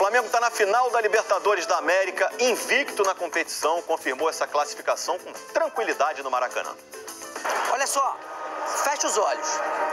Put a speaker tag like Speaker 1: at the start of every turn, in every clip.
Speaker 1: Flamengo está na final da Libertadores da América, invicto na competição, confirmou essa classificação com tranquilidade no Maracanã.
Speaker 2: Olha só, fecha os olhos.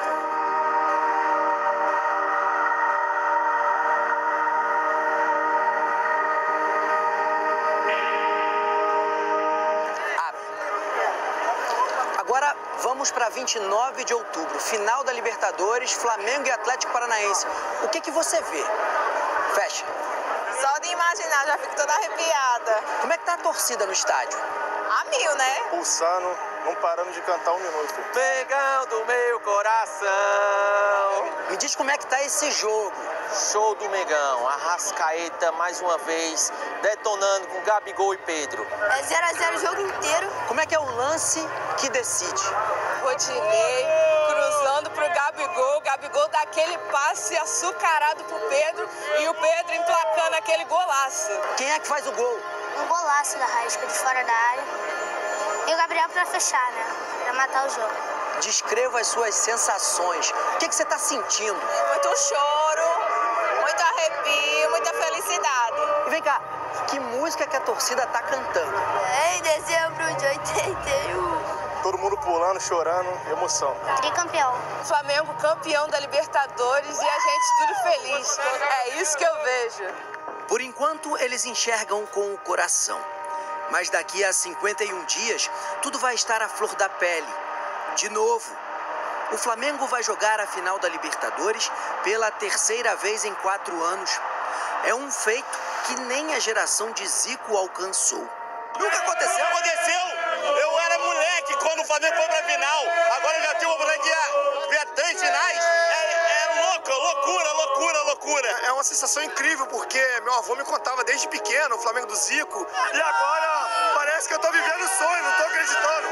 Speaker 2: Agora vamos para 29 de outubro, final da Libertadores, Flamengo e Atlético Paranaense. O que você vê? Fecha.
Speaker 3: Só de imaginar, já fico toda arrepiada.
Speaker 2: Como é que tá a torcida no estádio?
Speaker 3: A mil, né?
Speaker 4: Pulsando, não parando de cantar um minuto.
Speaker 1: Mengão do meu coração.
Speaker 2: Me diz como é que tá esse jogo.
Speaker 5: Show do Mengão, Arrascaeta mais uma vez, detonando com Gabigol e Pedro.
Speaker 6: É 0 a 0 o jogo inteiro.
Speaker 2: Como é que é o lance que decide?
Speaker 3: Rodinei cruzando pro Gabigol, Gabigol dá aquele passe açucarado pro Pedro e o Pedro emplacando aquele golaço.
Speaker 2: Quem é que faz o gol?
Speaker 6: Um golaço da Rasca de fora da área. E o Gabriel pra fechar, né? Pra matar o jogo.
Speaker 2: Descreva as suas sensações. O que você tá sentindo?
Speaker 3: Muito choro, muito arrepio, muita felicidade.
Speaker 2: E vem cá, que música que a torcida tá cantando?
Speaker 6: Em dezembro de 81.
Speaker 4: Todo mundo pulando, chorando, emoção.
Speaker 6: Tricampeão.
Speaker 3: Flamengo campeão da Libertadores e a gente tudo feliz. É isso que eu vejo.
Speaker 2: Por enquanto, eles enxergam com o coração. Mas daqui a 51 dias, tudo vai estar à flor da pele. De novo, o Flamengo vai jogar a final da Libertadores pela terceira vez em 4 anos. É um feito que nem a geração de Zico alcançou.
Speaker 1: Nunca aconteceu. Eu era moleque quando o Flamengo foi pra final. Agora eu já tenho uma moleque que vê 3 finais. É loucura.
Speaker 4: É uma sensação incrível, porque meu avô me contava desde pequeno, o Flamengo do Zico. E agora parece que eu tô vivendo o sonho, não tô acreditando.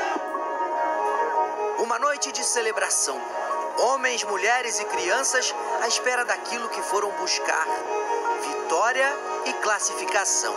Speaker 2: Uma noite de celebração. Homens, mulheres e crianças à espera daquilo que foram buscar. Vitória e classificação.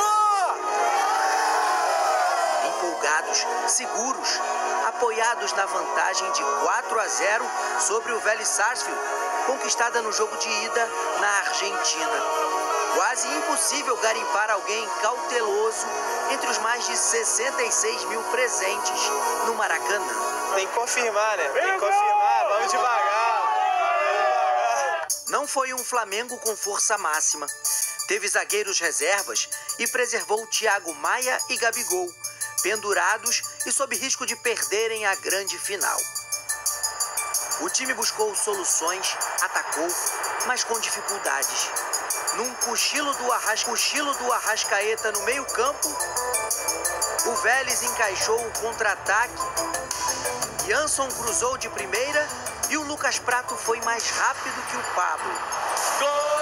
Speaker 2: Empolgados, seguros, apoiados na vantagem de 4 a 0 sobre o Vélez Sarsfield, conquistada no jogo de ida na Argentina. Quase impossível garimpar alguém cauteloso entre os mais de 66 mil presentes no Maracanã.
Speaker 5: Tem que confirmar, né? Tem que confirmar, vamos devagar.
Speaker 2: Não foi um Flamengo com força máxima. Teve zagueiros reservas e preservou Thiago Maia e Gabigol, pendurados e sob risco de perderem a grande final. O time buscou soluções, atacou, mas com dificuldades. Num cochilo do Arrascaeta no meio-campo, o Vélez encaixou o contra-ataque, Jansson cruzou de primeira e o Lucas Prato foi mais rápido que o Pablo.
Speaker 1: Gol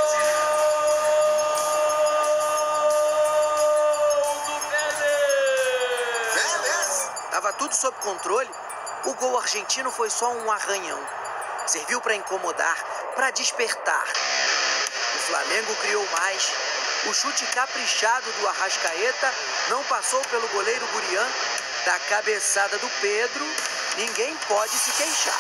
Speaker 1: do Vélez!
Speaker 2: Tava tudo sob controle. O gol argentino foi só um arranhão. Serviu para incomodar, para despertar. O Flamengo criou mais. O chute caprichado do Arrascaeta não passou pelo goleiro Gurian. Da cabeçada do Pedro, ninguém pode se queixar.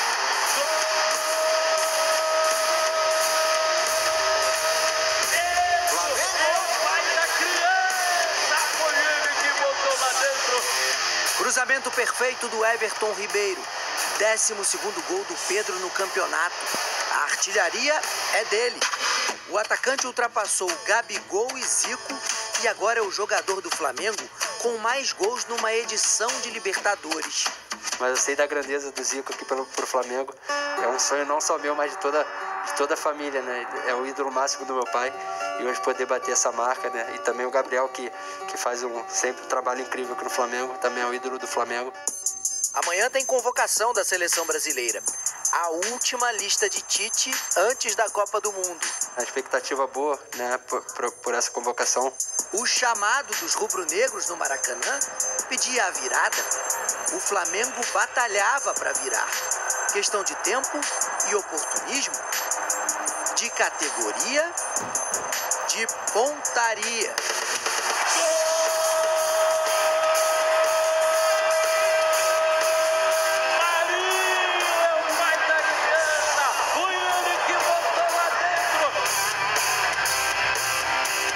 Speaker 2: Cruzamento perfeito do Everton Ribeiro. 12º gol do Pedro no campeonato. A artilharia é dele. O atacante ultrapassou Gabigol e Zico e agora é o jogador do Flamengo com mais gols numa edição de Libertadores.
Speaker 7: Mas eu sei da grandeza do Zico aqui pro Flamengo. É um sonho não só meu, mas de toda a família, né? É o ídolo máximo do meu pai. E hoje poder bater essa marca, né? E também o Gabriel, que faz sempre um trabalho incrível aqui no Flamengo. Também é o ídolo do Flamengo.
Speaker 2: Amanhã tem convocação da seleção brasileira. A última lista de Tite antes da Copa do Mundo.
Speaker 7: A expectativa boa, né? Por essa convocação.
Speaker 2: O chamado dos rubro-negros no Maracanã pedia a virada. O Flamengo batalhava para virar. Questão de tempo e oportunismo. De categoria, de pontaria.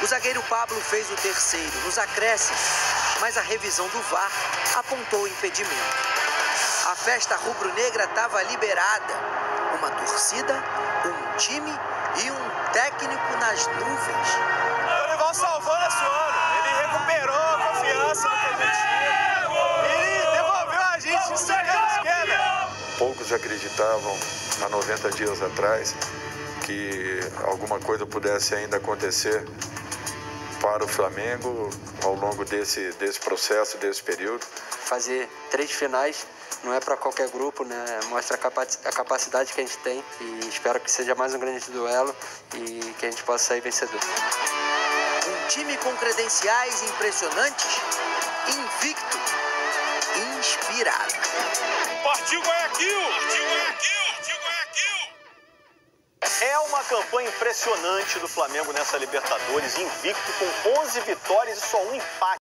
Speaker 2: zagueiro Pablo fez o terceiro nos acréscimos, mas a revisão do VAR apontou o impedimento. A festa rubro-negra estava liberada. Uma torcida, um time e um técnico nas nuvens.
Speaker 1: O Dorival salvando esse ano. Ele recuperou a confiança no que a gente tinha. Ele devolveu a gente isso que a gente quer, né?
Speaker 8: Poucos acreditavam, há 90 dias atrás, que alguma coisa pudesse ainda acontecer para o Flamengo ao longo desse processo, desse período.
Speaker 7: Fazer 3 finais não é para qualquer grupo, né? Mostra a capacidade que a gente tem e espero que seja mais um grande duelo e que a gente possa sair vencedor.
Speaker 2: Um time com credenciais impressionantes, invicto, inspirado.
Speaker 1: Partiu Guayaquil! Partiu Guayaquil! Partiu Guayaquil! É uma campanha impressionante do Flamengo nessa Libertadores, invicto com 11 vitórias e só um empate.